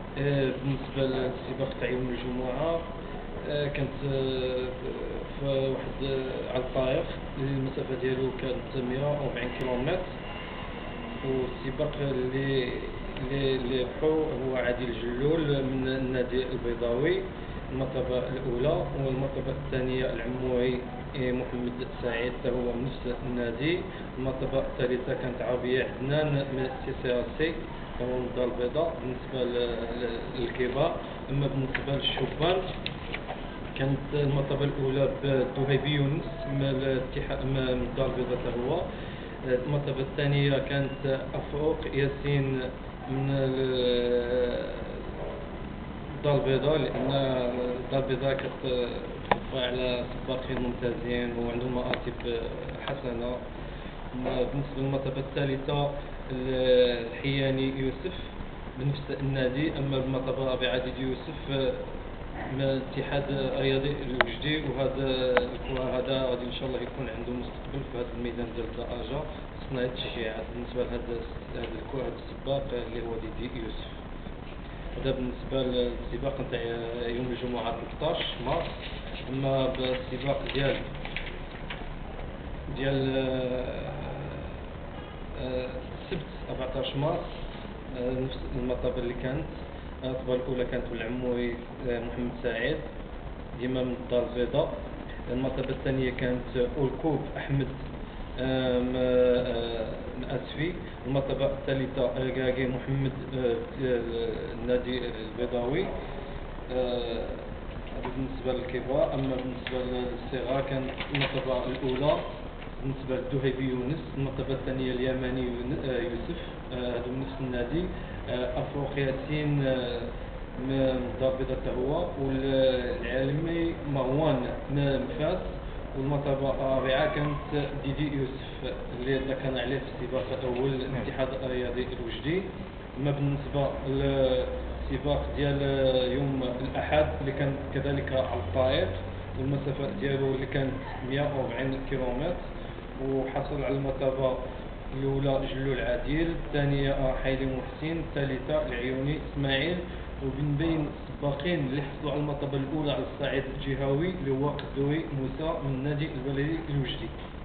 بالنسبة للسباق تاع يوم الجمعة، كانت في واحد على الطريق، المسافة ديالو كانت 140 كيلومتر. والسباق اللي ربحو هو عادل جلول من النادي البيضاوي، المرتبة الأولى. والمرتبة الثانية العموي محمد سعيد هو من نفس النادي. المرتبة الثالثة كانت عربية عدنان من CCRC هو من الدار البيضاء بالنسبة للكبار. أما بالنسبة للشبان كانت المرتبة الأولى بدهيبي يونس من الاتحاد من الدار البيضاء هو. المرتبة الثانية كانت أفروق ياسين من الدار البيضاء، لأن الدار البيضاء كتوفر على سباقين ممتازين وعندهم مراتب حسنة. بالنسبة للمرتبة الثالثة الحياني يوسف بنفس النادي. أما المرتبة الرابعة عديد يوسف من الاتحاد الرياضي الوجدي. وهذا الكرة هذا غادي ان شاء الله يكون عنده مستقبل في هذا الميدان ديال الدراجة، صناعة التشجيعات بالنسبة لهذا الكرة هذا السباق اللي هو ديدي يوسف. هذا بالنسبة للسباق نتاع يوم الجمعة 13 مارس. اما بالسباق ديال السبت 14 مارس، نفس المرتبة اللي كانت المرتبة الأولى كانت العموي محمد سعيد ديما من الدار البيضاء. المرتبة الثانية كانت أولكوب أحمد من أسفي. المرتبة الثالثة رقاقي محمد النادي البيضاوي. هذا بالنسبة للكبار. أما بالنسبة للصغار كانت المرتبة الأولى بالنسبة للدهيبي يونس. المرتبة الثانية اليماني يوسف هذا من نفس النادي. أفروق ياسين من الدار البيضاء هو. والعالمي مروان من فاس. والمرتبة الرابعة كانت ديدي يوسف اللي ذكرنا عليه في السباق الأول الاتحاد الرياضي الوجدي. أما بالنسبة للسباق ديال يوم الأحد اللي كان كذلك على الطريق، والمسافة ديالو اللي كانت 140 كيلومتر، وحصل على المرتبة الأولى جلول عادل، الثانية حيدي محسن، الثالثة العيوني إسماعيل. وبين بين السباقين اللي حصلوا على المرتبة الأولى على الصعيد الجهوي اللي هو قدوي موسى من النادي البلدي الوجدي.